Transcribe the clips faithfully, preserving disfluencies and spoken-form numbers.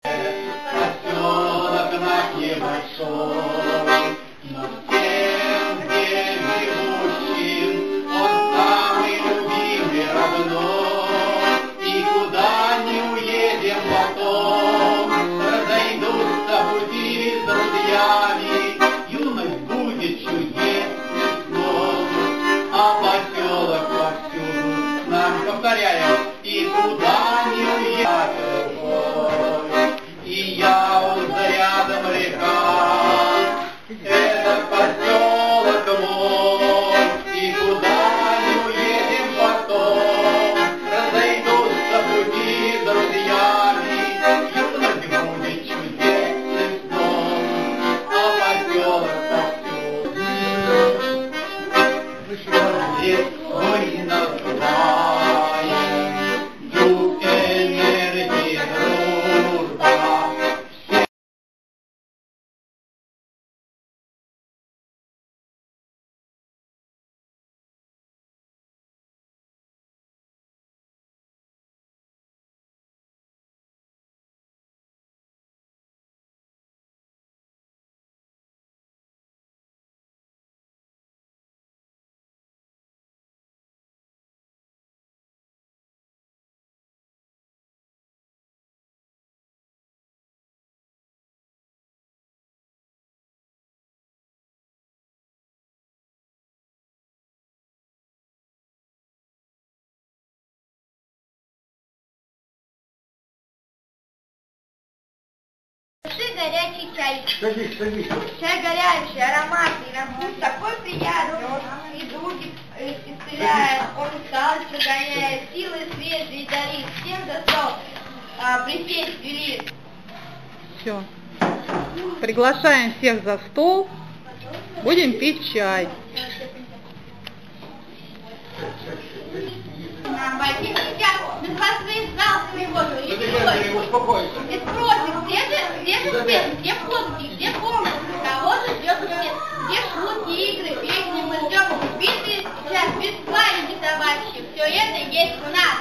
Поселок наш небольшой, но всем здесь живущим он самый любимый, родной. И куда не уедем потом, разойдутся пути с друзьями, юность будет чудесным сном, а поселок повсюду с нами, повторяем, и куда не уедем. И я уже рядом река, это поселок мой, и куда не уедем потом, разойдутся пути с друзьями, юность будет чудесным сном, а поселок повсюду. Весной называем дух энергии, дружба. Горячий чай. Садись, садись. Чай горячий, ароматный, на вкус такой приятный. Он и дуги исцеляет, он усталость прогоняет, силы свежие дарит. Всем за стол а, присесть велит. Все. Приглашаем всех за стол. Будем пить чай. Большие сидят, без вас своим залпами воду. И Успокойся. и спросим, где же, где же свет, где фотки, где комнаты, кого же ждет свет, где шутки, игры, песни мы ждем, битвы сейчас без памяти, товарищи, все это есть у нас.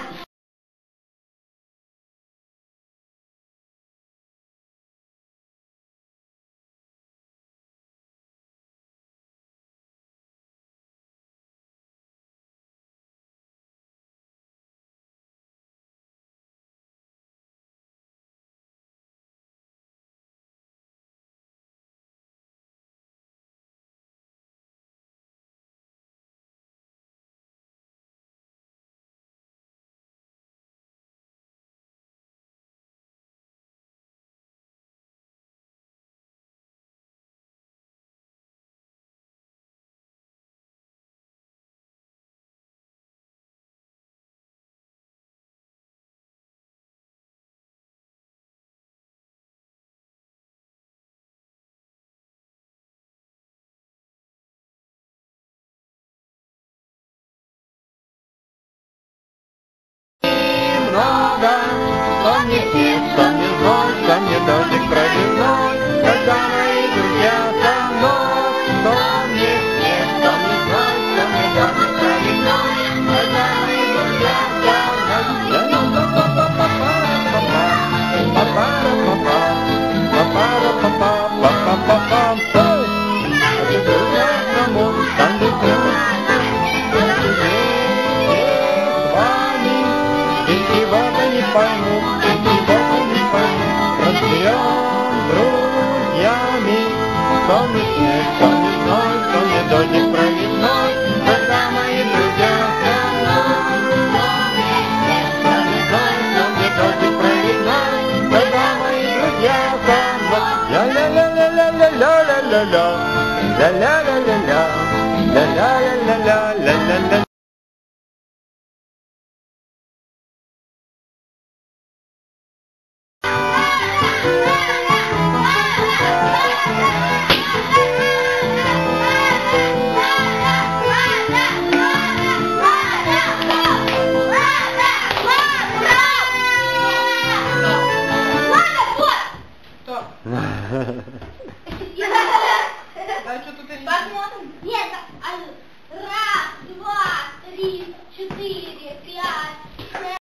Вспомни снег, вспомни зной, вспомни дождик проливной, когда мои друзья со мной. Вспомни снег, вспомни зной, вспомни дождик проливной, когда мои друзья со поймут, ничего не поймут, разберем друзьями. Вспомни снег, вспомни зной, вспомни дождик проливной, когда мои друзья со мной. Вспомни снег, вспомни зной, вспомни дождик проливной, когда мои друзья со мной. Ля-ля-ля-ля-ля-ля-ля-ля-ля, ля-ля-ля-ля-ля, ля-ля-ля-ля-ля-ля-ля.